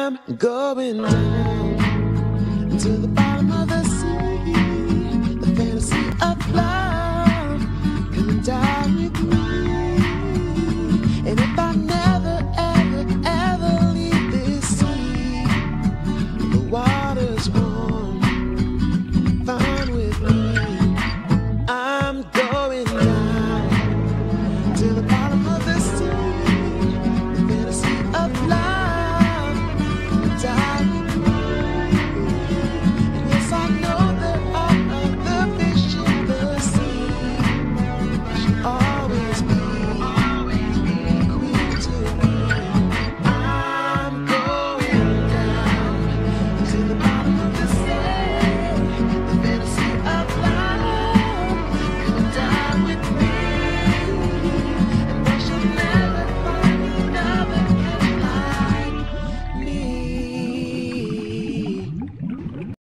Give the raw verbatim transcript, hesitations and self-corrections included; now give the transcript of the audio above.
I'm going down to the bottom of the sea. The fantasy of love coming down with me.